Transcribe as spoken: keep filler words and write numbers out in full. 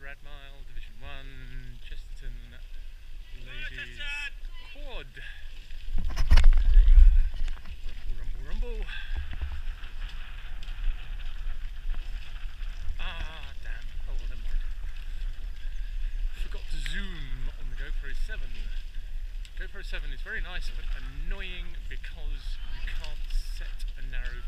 Rad Mile, Division one, Chesterton Ladies Quad. Rumble, rumble, rumble. Ah, damn. Oh, well, never mind. Forgot to zoom on the GoPro seven. GoPro seven is very nice but annoying because you can't set a narrow